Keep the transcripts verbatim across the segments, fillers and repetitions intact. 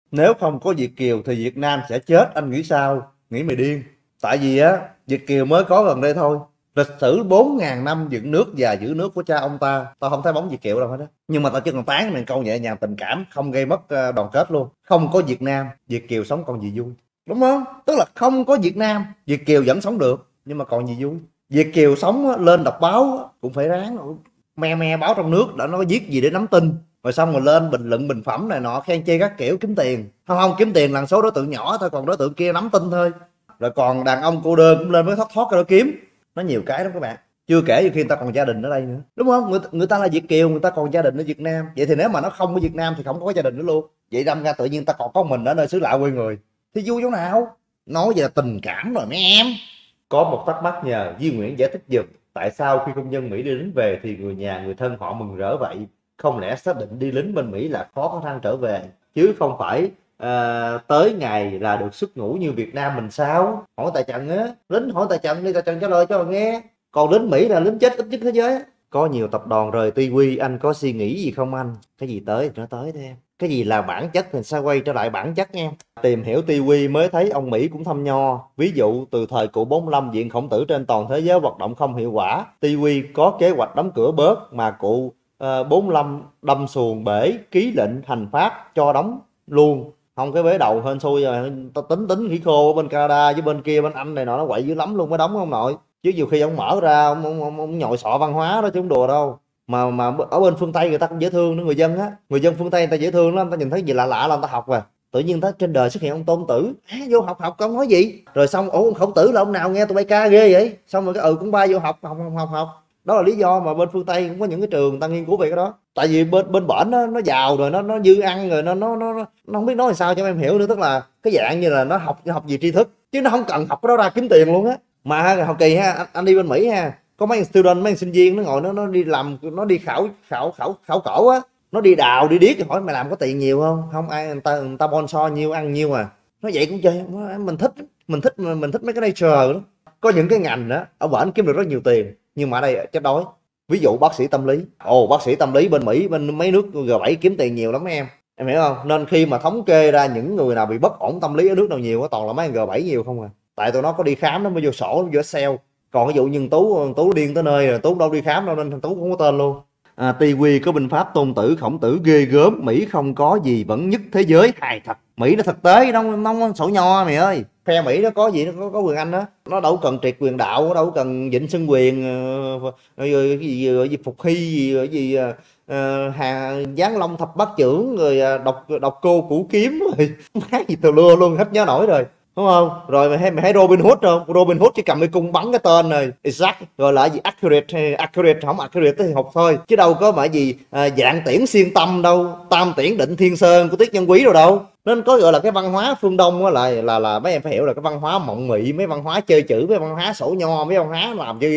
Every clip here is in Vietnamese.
Nếu không có Việt kiều thì Việt Nam sẽ chết, anh nghĩ sao? Nghĩ mày điên. Tại vì á, Việt kiều mới có gần đây thôi. Lịch sử bốn ngàn năm dựng nước và giữ nước của cha ông ta, tao không thấy bóng Việt kiều đâu hết á. Nhưng mà tao chỉ còn tán này câu nhẹ nhàng tình cảm, không gây mất ờ, đoàn kết luôn. Không có Việt Nam, Việt kiều sống còn gì vui. Đúng không? Tức là không có Việt Nam, Việt kiều vẫn sống được, nhưng mà còn gì vui. Việt kiều sống á, lên đọc báo á, cũng phải ráng me me báo trong nước đã nó viết gì để nắm tin, rồi xong rồi lên bình luận bình phẩm này nọ khen chê các kiểu kiếm tiền. Không không kiếm tiền là số đối tượng nhỏ thôi, còn đối tượng kia nắm tin thôi. Rồi còn đàn ông cô đơn cũng lên mới thoát thoát cái đó kiếm. Nó nhiều cái lắm các bạn. Chưa kể như khi người ta còn gia đình ở đây nữa, đúng không? Người, người ta là Việt kiều, người ta còn gia đình ở Việt Nam. Vậy thì nếu mà nó không ở Việt Nam thì không có gia đình nữa luôn. Vậy đâm ra tự nhiên ta còn có mình ở nơi xứ lạ quê người thì vui chỗ nào? Nói về tình cảm rồi mấy em. Có một thắc mắc nhờ Duy Nguyễn giải thích giùm, tại sao khi công dân Mỹ đi lính về thì người nhà người thân họ mừng rỡ vậy? Không lẽ xác định đi lính bên Mỹ là khó khăn trở về, chứ không phải à, tới ngày là được xuất ngũ như Việt Nam mình sao? Hỏi Tài Trần á, lính hỏi Tài Trần đi, Tài Trần trả lời cho mà nghe. Còn lính Mỹ là lính chết ít nhất thế giới. Có nhiều tập đoàn rời ti quy, anh có suy nghĩ gì không anh? Cái gì tới thì nó tới thôi em. Cái gì là bản chất thì sao quay trở lại bản chất em. Tìm hiểu ti quy mới thấy ông Mỹ cũng thăm nho. Ví dụ từ thời cụ bốn mươi lăm viện Khổng Tử trên toàn thế giới hoạt động không hiệu quả, ti quy có kế hoạch đóng cửa bớt mà cụ uh, bốn mươi lăm đâm xuồng bể ký lệnh hành pháp cho đóng luôn. Không cái vế đầu hên xui rồi, tao tính tính khỉ khô ở bên Canada với bên kia bên Anh này nọ nó quậy dữ lắm luôn mới đóng không nội. Chứ nhiều khi ông mở ra ông, ông, ông, ông nhồi sọ văn hóa đó chứ không đùa đâu. Mà mà ở bên phương Tây người ta cũng dễ thương nữa, người dân á, người dân phương Tây người ta dễ thương lắm, người ta nhìn thấy gì lạ lạ là người ta học mà. Tự nhiên ta trên đời xuất hiện ông Tôn Tử, à, vô học học con nói gì, rồi xong ủa ông Khổng Tử là ông nào nghe tụi bay ca ghê vậy, xong rồi cái ừ cũng ba vô học học học học học. Đó là lý do mà bên phương Tây cũng có những cái trường người ta nghiên cứu về cái đó. Tại vì bên bên bển nó nó giàu rồi nó nó dư ăn rồi nó nó nó nó không biết nói làm sao cho em hiểu nữa, tức là cái dạng như là nó học học gì tri thức chứ nó không cần học cái đó ra kiếm tiền luôn á. Mà học kỳ ha anh, anh đi bên Mỹ ha, có mấy student mấy sinh viên nó ngồi nó nó đi làm, nó đi khảo khảo khảo khảo cổ á, nó đi đào đi điếc, hỏi mày làm có tiền nhiều không? Không, ai người ta người ta sponsor nhiêu ăn nhiêu à. Nó vậy cũng chơi, mình thích mình thích mình thích mấy cái nature đó. Có những cái ngành đó ở bển kiếm được rất nhiều tiền nhưng mà ở đây chết đói. Ví dụ bác sĩ tâm lý, ồ bác sĩ tâm lý bên Mỹ bên mấy nước G bảy kiếm tiền nhiều lắm em em hiểu không? Nên khi mà thống kê ra những người nào bị bất ổn tâm lý ở nước nào nhiều toàn là mấy G bảy nhiều không à. Tại tụi nó có đi khám nó mới vô sổ, nó vô Excel. Còn ví dụ như Tú Tú điên tới nơi rồi Tú đâu đi khám đâu nên thằng Tú không có tên luôn. À, ti quy có binh pháp Tôn Tử Khổng Tử ghê gớm, Mỹ không có gì vẫn nhất thế giới, hài thật. Mỹ nó thực tế nó nó sổ nho mày ơi. Phe Mỹ nó có gì nó có, có quyền Anh đó, nó đâu cần triệt quyền đạo, nó đâu cần vịnh xưng quyền rồi, rồi cái gì, rồi, gì Phục Hy gì rồi gì uh, Hà Giáng Long thập bát trưởng rồi độc độc cô củ kiếm rồi má gì từ lưa luôn hết nhớ nổi rồi. Đúng không? Rồi mày thấy mày thấy Robin Hood không? Robin Hood chỉ cầm cái cung bắn cái tên rồi, exact, rồi là gì accurate hay accurate, không accurate thì học thôi, chứ đâu có mà gì à, dạng tiễn xuyên tâm đâu, tam tiễn định thiên sơn của Tiết Nhân Quý đâu đâu. Nên có gọi là cái văn hóa phương Đông á, là là là mấy em phải hiểu là cái văn hóa mộng mị, mấy văn hóa chơi chữ, mấy văn hóa sổ nho, mấy văn hóa làm cho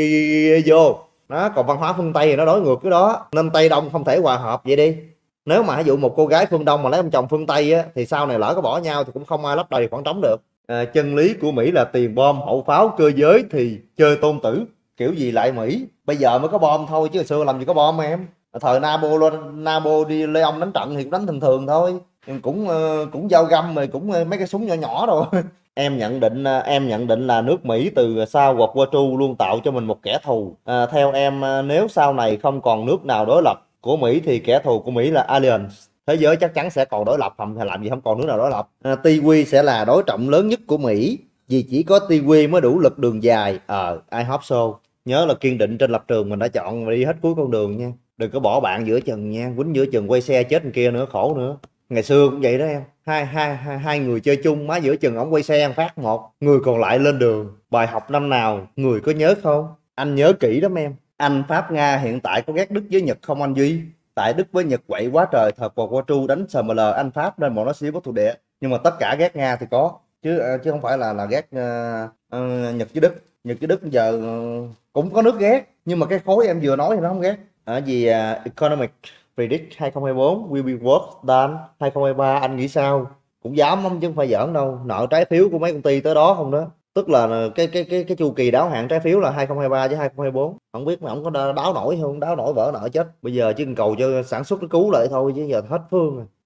vô đó. Còn văn hóa phương Tây thì nó đối ngược cái đó, nên Tây Đông không thể hòa hợp vậy đi. Nếu mà ví dụ một cô gái phương Đông mà lấy ông chồng phương Tây á, thì sau này lỡ có bỏ nhau thì cũng không ai lấp đầy khoảng trống được. À, chân lý của Mỹ là tiền bom hậu pháo cơ giới thì chơi Tôn Tử, kiểu gì lại Mỹ, bây giờ mới có bom thôi chứ hồi xưa làm gì có bom em. Thời Nabo Nabo đi Lê Ông đánh trận thì cũng đánh thường thường thôi, cũng cũng dao găm rồi cũng mấy cái súng nhỏ nhỏ rồi. Em nhận định em nhận định là nước Mỹ từ sau World War hai luôn tạo cho mình một kẻ thù. À, theo em nếu sau này không còn nước nào đối lập của Mỹ thì kẻ thù của Mỹ là aliens. Thế giới chắc chắn sẽ còn đối lập, không thể làm gì không còn nước nào đối lập. À, ti quy sẽ là đối trọng lớn nhất của Mỹ vì chỉ có ti quy mới đủ lực đường dài. Ờ à, I hope so. Nhớ là kiên định trên lập trường mình đã chọn và đi hết cuối con đường nha, đừng có bỏ bạn giữa chừng nha, quýnh giữa chừng quay xe chết kia nữa khổ nữa. Ngày xưa cũng vậy đó em, hai hai hai, hai người chơi chung, má giữa chừng ổng quay xe ăn phát một, người còn lại lên đường. Bài học năm nào người có nhớ không? Anh nhớ kỹ lắm em. Anh Pháp Nga hiện tại có ghét Đức với Nhật không anh Duy? Tại Đức với Nhật quậy quá trời, thời World War hai đánh sờ mờ lờ Anh Pháp nên bọn nó xíu có thù địa. Nhưng mà tất cả ghét Nga thì có, chứ chứ không phải là là ghét uh, uh, Nhật với Đức. Nhật với Đức giờ uh, cũng có nước ghét, nhưng mà cái khối em vừa nói thì nó không ghét. Ở gì uh, Economic Predict hai không hai tư will be worse than hai không hai ba, anh nghĩ sao? Cũng dám lắm chứ không phải giỡn đâu, nợ trái phiếu của mấy công ty tới đó không đó. Tức là cái cái cái cái chu kỳ đáo hạn trái phiếu là hai không hai ba với hai không hai tư. Không biết mà ông có đáo nổi không, đáo nổi vỡ nợ chết. Bây giờ chỉ cần cầu cho sản xuất nó cứu lại thôi chứ giờ hết phương rồi.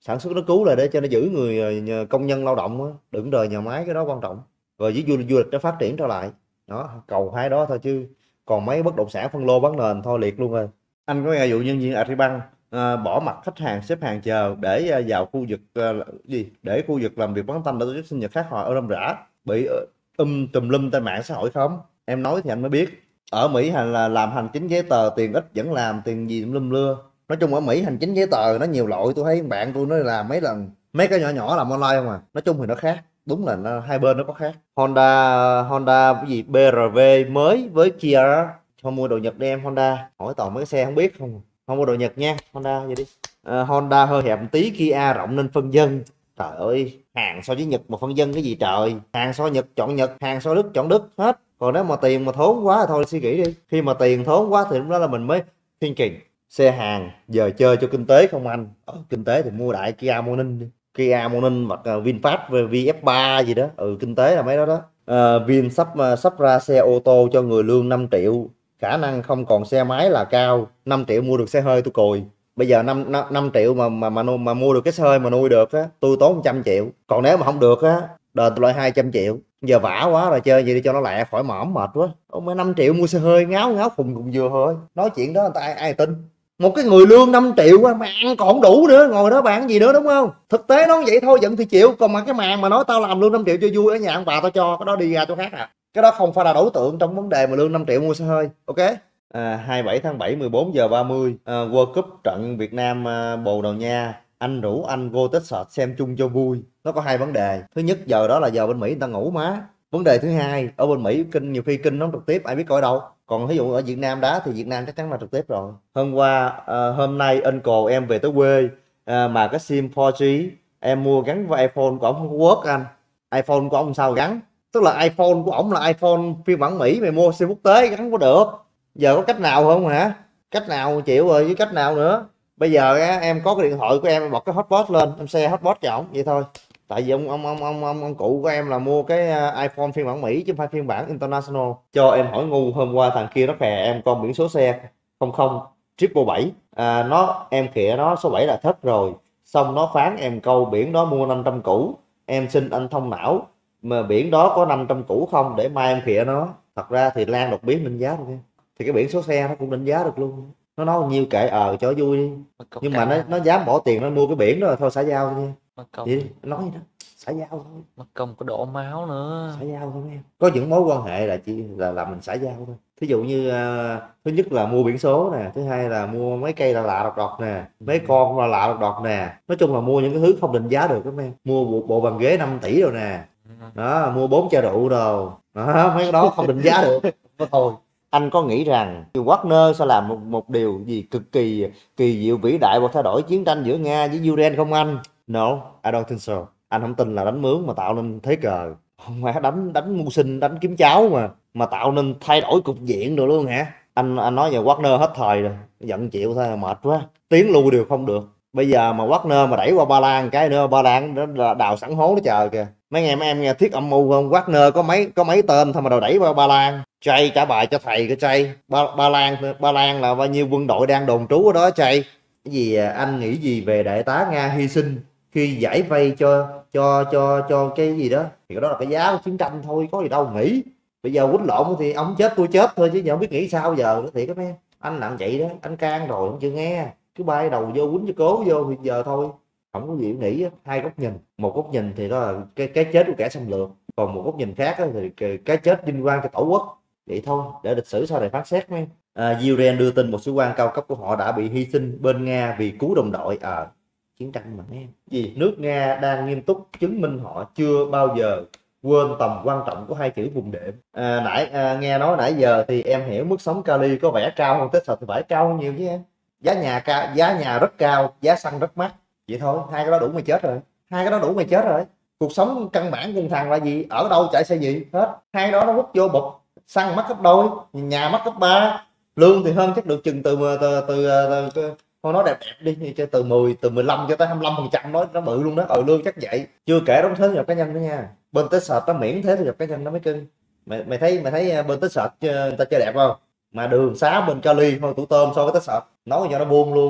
sản xuất nó cứu lại để cho nó giữ người nhờ công nhân lao động á, đừng rời nhà máy, cái đó quan trọng. Rồi với du, du lịch nó phát triển trở lại, đó cầu hai đó thôi, chứ còn mấy bất động sản phân lô bán nền thôi liệt luôn rồi. Anh có nghe vụ nhân viên Agribank à, bỏ mặt khách hàng xếp hàng chờ để à, vào khu vực à, gì để khu vực làm việc vắng tanh để tổ chức sinh nhật khác họ ở Râm Rã, bị um tùm lum trên mạng xã hội không? Em nói thì anh mới biết. Ở Mỹ hành là làm hành chính giấy tờ, tiền ít vẫn làm, tiền gì lum lưa. Nói chung ở Mỹ hành chính giấy tờ nó nhiều loại, tôi thấy bạn tôi nó làm mấy lần, mấy cái nhỏ nhỏ làm online không à. Nói chung thì nó khác, đúng là nó, hai bên nó có khác. Honda Honda cái gì bê rờ vê mới với Kia đó. Không mua đồ Nhật đi em. Honda hỏi toàn mấy cái xe không biết không. Không mua đồ Nhật nha, Honda vậy đi. À, Honda hơi hẹp một tí, Kia rộng nên phân dân. Trời ơi, hàng so với Nhật mà phân dân cái gì trời. Hàng so Nhật chọn Nhật, hàng so Đức chọn Đức hết. Còn nếu mà tiền mà thốn quá thì thôi suy nghĩ đi. Khi mà tiền thốn quá thì lúc đó là mình mới thinking. Xe hàng giờ chơi cho kinh tế không anh? Ở kinh tế thì mua đại Kia Morning đi. Kia Morning hoặc uh, VinFast vê ép ba gì đó. Ừ, kinh tế là mấy đó đó. Uh, Vin sắp uh, sắp ra xe ô tô cho người lương năm triệu, khả năng không còn xe máy là cao. Năm triệu mua được xe hơi tôi cùi. Bây giờ năm năm triệu mà mà mà, mà mua được cái xe hơi mà nuôi được á, tôi tốn một trăm triệu. Còn nếu mà không được á, đền tôi lại hai trăm triệu. Giờ vả quá rồi, chơi gì đi cho nó lẹ khỏi mõm mệt quá. Ông mới năm triệu mua xe hơi ngáo ngáo khùng cùng vừa thôi. Nói chuyện đó người ta ai, ai tin. Một cái người lương năm triệu mà ăn còn không đủ nữa, ngồi đó bán gì nữa, đúng không? Thực tế nó vậy thôi, giận thì chịu. Còn mà cái màn mà nói tao làm lương năm triệu cho vui ở nhà ông bà tao cho, cái đó đi ra chỗ khác à. Cái đó không phải là đối tượng trong vấn đề mà lương năm triệu mua xe hơi. Ok. À, hai mươi bảy tháng bảy mười bốn giờ ba mươi à, World Cup trận Việt Nam à, Bồ Đào Nha. Anh rủ anh vô Texas xem chung cho vui. Nó có hai vấn đề. Thứ nhất, giờ đó là giờ bên Mỹ người ta ngủ má. Vấn đề thứ hai, ở bên Mỹ kinh nhiều khi kinh nó trực tiếp ai biết coi đâu. Còn ví dụ ở Việt Nam đá thì Việt Nam chắc chắn là trực tiếp rồi. Hôm qua à, hôm nay uncle em về tới quê à, mà cái sim bốn G em mua gắn với iPhone của ông không có work anh. iPhone của ông sao gắn? Tức là iPhone của ông là iPhone phiên bản Mỹ, mày mua sim quốc tế gắn có được. Giờ có cách nào không hả? Cách nào chịu rồi, với cách nào nữa? Bây giờ á, em có cái điện thoại của em, em bật cái hotspot lên, em share hotspot cho ổng vậy thôi. Tại vì ông ông ông ông ông, ông cụ của em là mua cái iPhone phiên bản Mỹ chứ không phải phiên bản international. Cho em hỏi ngu, hôm qua thằng kia nó khè em con biển số xe không không triple bảy à, nó em khịa nó số bảy là thất rồi, xong nó phán em câu biển đó mua năm trăm cũ. Em xin anh thông não mà biển đó có năm trăm cũ không để mai em khịa nó. Thật ra thì Lan đột biến định giá được em, thì cái biển số xe nó cũng định giá được luôn. Nó nói nhiêu kệ ờ cho vui đi, nhưng mà nó nó dám bỏ tiền nó mua cái biển đó thôi, xả giao thôi nha. Vậy nói gì đó, xả giao thôi. Mất công có đổ máu nữa. Xả giao thôi em. Có những mối quan hệ là chỉ là làm mình xả giao thôi. Thí dụ như uh, thứ nhất là mua biển số nè, thứ hai là mua mấy cây là lạ độc độc nè, mấy con là lạ độc độc nè. Nói chung là mua những cái thứ không định giá được các em. Mua bộ, bộ bàn ghế năm tỷ rồi nè. Đó, mua bốn chai rượu rồi. Đó, mấy cái đó không định giá được. Đó thôi. Anh có nghĩ rằng Wagner sẽ làm một, một điều gì cực kỳ kỳ diệu vĩ đại và thay đổi chiến tranh giữa Nga với Ukraine không anh? No, I don't think so. Anh không tin là đánh mướn mà tạo nên thế cờ. Không phải đánh đánh mưu sinh, đánh kiếm cháo mà mà tạo nên thay đổi cục diện rồi luôn hả? Anh anh nói giờ Wagner hết thời rồi, giận chịu thôi, mệt quá. Tiến lui đều không được. Bây giờ mà Wagner mà đẩy qua Ba Lan cái nữa, Ba Lan nó đào sẵn hố nó chờ kìa. Mấy ngày mấy em nghe thiết âm mưu không? Wagner có mấy có mấy tên thôi mà đào đẩy qua Ba Lan. Chay trả bài cho thầy cái chay. Ba, Ba Lan Ba Lan là bao nhiêu quân đội đang đồn trú ở đó chay. Cái gì anh nghĩ gì về đại tá Nga hy sinh khi giải vây cho cho cho cho cái gì đó, thì cái đó là cái giá của chiến tranh thôi, có gì đâu nghĩ. Bây giờ quýnh lộn thì ông chết tôi chết thôi, chứ giờ không biết nghĩ sao giờ nữa. Thiệt các em, anh làm vậy đó, anh can rồi không chịu nghe, cứ bay đầu vô quýnh cho cố vô thì giờ thôi, không có gì nghĩ. Hai góc nhìn, một góc nhìn thì đó là cái cái chết của kẻ xâm lược, còn một góc nhìn khác thì cái, cái chết vinh quang cho tổ quốc. Vậy thôi, để lịch sử sau này phán xét mấy. À, Ukraine đưa tin một sĩ quan cao cấp của họ đã bị hy sinh bên Nga vì cứu đồng đội. À, chiến tranh mà em. Vì nước Nga đang nghiêm túc chứng minh họ chưa bao giờ quên tầm quan trọng của hai chữ vùng đệm. À, nãy à, nghe nói nãy giờ thì em hiểu mức sống Cali có vẻ cao hơn Texas thì phải cao hơn nhiều chứ em. Giá nhà cao, giá nhà rất cao, giá xăng rất mắc. Vậy thôi, hai cái đó đủ mày chết rồi. Hai cái đó đủ mày chết rồi. Cuộc sống căn bản con thằng là gì? Ở đâu chạy xe gì hết. Hai đó nó quất vô bụp, xăng mắc gấp đôi, nhà mắc gấp ba, lương thì hơn chắc được chừng từ từ từ, từ, từ thôi nói đẹp đẹp đi, cho từ mười từ mười lăm cho tới hai mươi lăm phần trăm, nói nó bự luôn đó. Ờ lương chắc vậy, chưa kể đóng thuế thu nhập cá nhân nữa nha. Bên Texas nó miễn thuế thu nhập cá nhân nó mới cưng. Mày mày thấy mày thấy bên Texas người ta chơi đẹp không? Mà đường xá bên Cali thôi tủ tôm so với Texas nói cho nó buông luôn.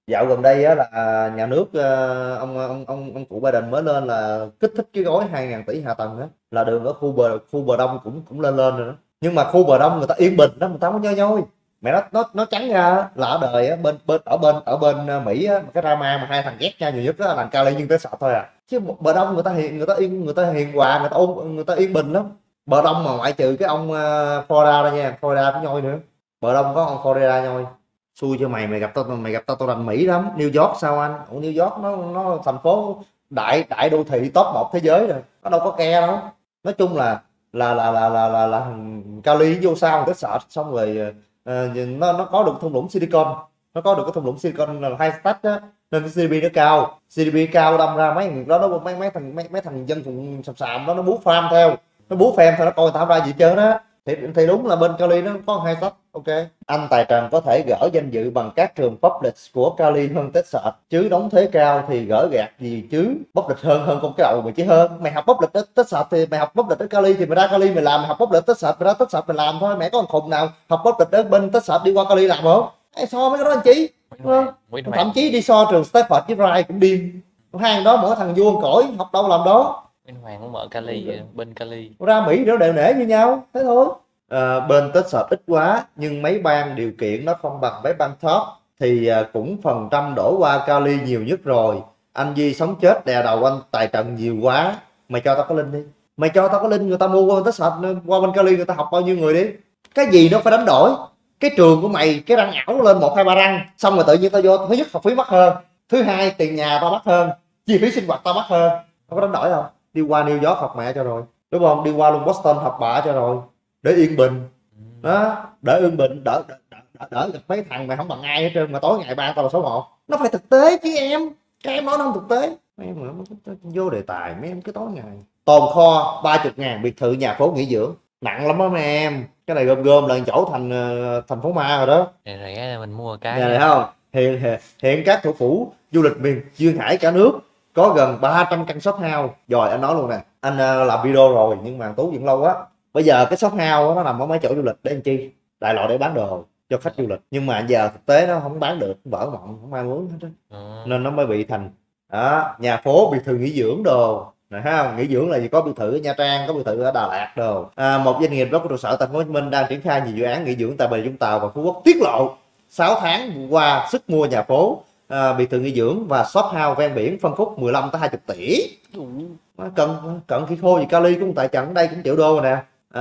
Dạo gần đây á là nhà nước, ờ, ông ông ông ông cụ Biden mới lên là kích thích cái gói hai ngàn tỷ hạ tầng đó, là đường ở khu bờ khu bờ đông cũng cũng lên lên rồi đó. Nhưng mà khu bờ đông người ta yên bình đó, người ta không có nhoi nhoi. Mẹ nó nó nó trắng ra á, là ở đời á, bên bên ở bên ở bên ờ, Mỹ á, cái drama mà hai thằng ghét nhau nhiều nhất đó là thằng Cali nhưng tới sọt thôi à. Chứ bờ đông người ta hiền, người ta yên người ta hiền hòa, người ta ôn, người ta yên bình lắm. Bờ đông mà ngoại trừ cái ông uh, Florida đó nha, Florida cũng nhoi nữa. Bờ đông có ông Florida nhoi. Xui cho mày, mày gặp tao mày gặp tao tao đánh Mỹ lắm. New York sao anh? Ủa New York nó nó thành phố đại đại đô thị top một thế giới rồi, nó đâu có ke đâu. Nói chung là là là là là là, là Cali vô sao cái sợ xong rồi, ờ, nó nó có được thung lũng Silicon, nó có được cái thung lũng Silicon là hai stack á, nên cái giê đê pê nó cao, giê đê pê cao đâm ra mấy thằng đó nó mấy mấy thằng mấy, mấy thằng dân cùng sầm sàm đó nó bú farm theo, nó bú phèm theo, nó coi tao ra gì trơn đó. thì thì đúng là bên Cali nó có hai sách. Ok, anh Tài Trần có thể gỡ danh dự bằng các trường public của Cali hơn Texas, chứ đóng thuế cao thì gỡ gạt gì chứ. Public hơn hơn con cái đầu mày chứ hơn. Mày học public ở Texas thì mày học public ở Cali thì mày ra Cali mày làm, mày học public ở Texas mày ra Texas mày làm thôi. Mẹ có con khùng nào học public ở bên Texas đi qua Cali làm không? Ai so mấy cái đó anh Chí, đúng không? Thậm chí đi so trường Stanford với Rice cũng điên. Hai đó mỗi thằng vuông cõi, học đâu làm đó. Bên Hoàng cũng mở Cali vậy, bên Cali Ra Mỹ nó đều nể như nhau thế thôi. À, bên Texas ít quá nhưng mấy bang điều kiện nó không bằng mấy bang top thì à, cũng phần trăm đổ qua Cali nhiều nhất rồi. Anh Duy sống chết đè đầu anh Tài Trần nhiều quá. Mày cho tao có link đi, mày cho tao có link, người ta mua qua bên Texas, qua bên Cali người ta học bao nhiêu người đi. Cái gì nó phải đánh đổi. Cái trường của mày cái răng ảo lên một hai ba răng, xong rồi tự nhiên tao vô, thứ nhất học phí mắc hơn, thứ hai tiền nhà tao mắc hơn, chi phí sinh hoạt tao mắc hơn. Không có đánh đổi không? Đi qua New York học mẹ cho rồi, đúng không? Đi qua luôn Boston học bạ cho rồi, để yên bình đó, đỡ yên bình, đỡ đỡ, đỡ, đỡ gặp mấy thằng mày không bằng ai hết trơn mà tối ngày ba tao là số một. Nó phải thực tế chứ em, cái em nói nó không thực tế. Mấy em mà vô đề tài mấy em cứ tối ngày tồn kho ba mươi ngàn biệt thự nhà phố nghỉ dưỡng nặng lắm đó mấy em. Cái này gom gom là chỗ thành thành phố ma rồi đó. rẻ rẻ là mình mua cái Nhà này không, hiện hiện các thủ phủ du lịch miền duyên hải cả nước có gần ba trăm căn shop house. Rồi anh nói luôn nè, anh uh, làm video rồi nhưng mà Tú vẫn lâu quá. Bây giờ cái shop house nó nằm ở mấy chỗ du lịch để anh chi, đại loại để bán đồ cho khách du lịch, nhưng mà giờ thực tế nó không bán được, vỡ mộng, không ai muốn hết đó. Ừ. Nên nó mới bị thành đó, nhà phố biệt thự nghỉ dưỡng đồ này, thấy không? Nghỉ dưỡng là gì, có biệt thự ở Nha Trang, có biệt thự ở Đà Lạt đồ. À, một doanh nghiệp đó có trụ sở thành phố Hồ Chí Minh đang triển khai nhiều dự án nghỉ dưỡng tại Bà Rịa Vũng Tàu và Phú Quốc tiết lộ sáu tháng qua sức mua nhà phố, à, biệt thự nghỉ dưỡng và shop house ven biển phân khúc mười lăm tới hai mươi tỷ. Ừ. Cận cận khi khô gì Cali cũng tại trận đây cũng triệu đô rồi nè.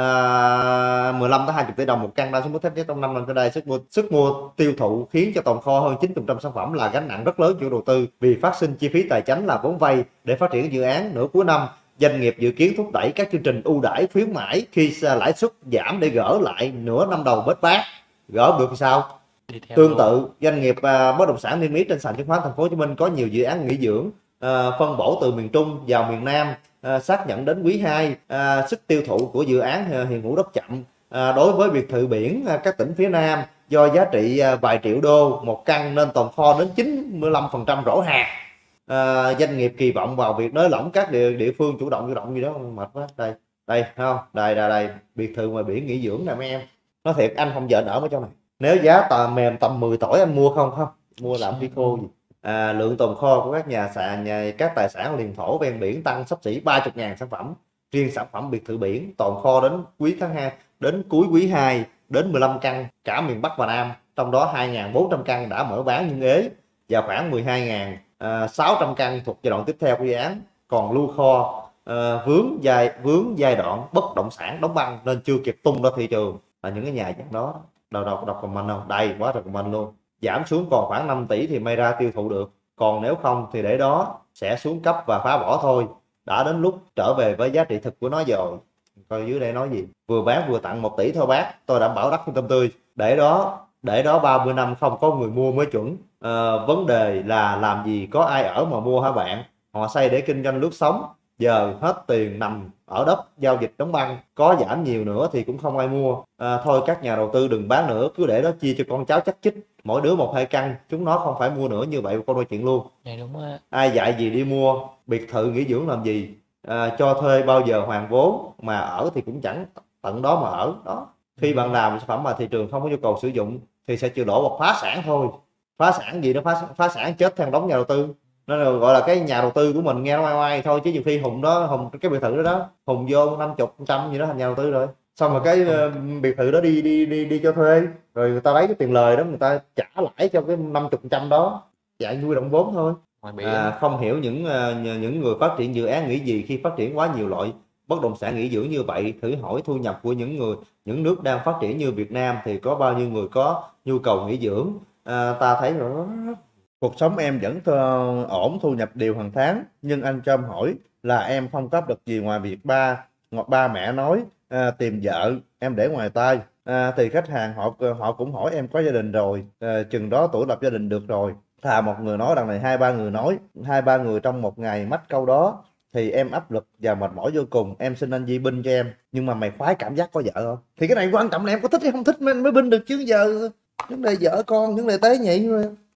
À, mười lăm tới hai mươi tỷ đồng một căn, đa số mức thấp nhất trong năm năm tới đây. Sức mua sức mua tiêu thụ khiến cho tồn kho hơn chín mươi phần trăm sản phẩm là gánh nặng rất lớn chủ đầu tư vì phát sinh chi phí tài chính là vốn vay để phát triển dự án. Nửa cuối năm doanh nghiệp dự kiến thúc đẩy các chương trình ưu đãi khuyến mãi khi lãi suất giảm để gỡ lại nửa năm đầu bết bát. Gỡ được thì sao? Tương luôn. Tự doanh nghiệp à, bất động sản niêm yết trên sàn chứng khoán thành phố Hồ Chí Minh có nhiều dự án nghỉ dưỡng à, phân bổ từ miền Trung vào miền Nam. À, xác nhận đến quý hai, à, sức tiêu thụ của dự án à, hiện hữu đất chậm. À, đối với biệt thự biển à, các tỉnh phía Nam do giá trị à, vài triệu đô một căn nên tồn kho đến chín mươi lăm phần trăm rõ ràng. À, doanh nghiệp kỳ vọng vào việc nới lỏng các địa, địa phương chủ động chủ động gì đó mệt quá. Đây đây không, đây đây đây biệt thự ngoài biển nghỉ dưỡng nè mấy em. Nói thiệt anh không vợ ở mấy chỗ này. Nếu giá tầm mềm tầm mười tỏi anh mua không? Không mua làm phi khô gì. À, lượng tồn kho của các nhà sàn nhà các tài sản liền thổ ven biển tăng xấp xỉ ba mươi ngàn sản phẩm. Riêng sản phẩm biệt thự biển tồn kho đến quý tháng hai đến cuối quý hai đến mười lăm căn cả miền Bắc và Nam, trong đó hai nghìn bốn trăm căn đã mở bán nhưng ế và khoảng mười hai nghìn sáu trăm căn thuộc giai đoạn tiếp theo của dự án còn lưu kho à, vướng giai vướng giai đoạn bất động sản đóng băng nên chưa kịp tung ra thị trường. Là những cái nhà dạng đó đầu đọc đọc comment không, đây quá trời comment luôn. Giảm xuống còn khoảng năm tỷ thì may ra tiêu thụ được, còn nếu không thì để đó sẽ xuống cấp và phá bỏ thôi. Đã đến lúc trở về với giá trị thực của nó rồi. Coi dưới đây nói gì, vừa bán vừa tặng một tỷ thôi bác, tôi đảm bảo đất không tâm tươi. Để đó để đó ba mươi năm không có người mua mới chuẩn. À, vấn đề là làm gì có ai ở mà mua hả bạn? Họ xây để kinh doanh lướt sóng, giờ hết tiền nằm ở đất, giao dịch đóng băng, có giảm nhiều nữa thì cũng không ai mua. À, thôi các nhà đầu tư đừng bán nữa, cứ để đó chia cho con cháu chắc chích, mỗi đứa một hai căn, chúng nó không phải mua nữa, như vậy con nói chuyện luôn. Này đúng á. Ai dạy gì đi mua biệt thự nghỉ dưỡng làm gì? À, cho thuê bao giờ hoàn vốn, mà ở thì cũng chẳng tận đó mà ở đó. Khi bạn làm sản phẩm mà thị trường không có nhu cầu sử dụng thì sẽ chịu lỗ hoặc phá sản thôi. phá sản gì đó, phá phá sản chết theo đống nhà đầu tư. Nó là gọi là cái nhà đầu tư của mình nghe nó oai oai thôi, chứ nhiều khi Hùng đó, Hùng cái biệt thự đó đó Hùng vô năm chục trăm gì đó thành nhà đầu tư rồi, xong rồi cái uh, biệt thự đó đi đi đi đi cho thuê, rồi người ta lấy cái tiền lời đó người ta trả lãi cho cái năm chục trăm đó, dạng nuôi động vốn thôi. Ngoài biển. À, không hiểu những uh, những người phát triển dự án nghĩ gì khi phát triển quá nhiều loại bất động sản nghỉ dưỡng như vậy. Thử hỏi thu nhập của những người những nước đang phát triển như Việt Nam thì có bao nhiêu người có nhu cầu nghỉ dưỡng. À, ta thấy rõ cuộc sống em vẫn thơ, ổn, thu nhập đều hàng tháng, nhưng anh cho em hỏi là em không cấp được gì ngoài việc ba hoặc ba mẹ nói à, tìm vợ em để ngoài tai. À, thì khách hàng họ họ cũng hỏi em có gia đình rồi, à, chừng đó tuổi lập gia đình được rồi. Thà một người nói đằng này hai ba người nói, hai ba người trong một ngày mách câu đó thì em áp lực và mệt mỏi vô cùng. Em xin anh Di binh cho em, nhưng mà mày khoái cảm giác có vợ không? Thì cái này quan trọng là em có thích hay không thích mới mới binh được chứ, giờ vấn đề vợ con vấn đề tế nhị mà.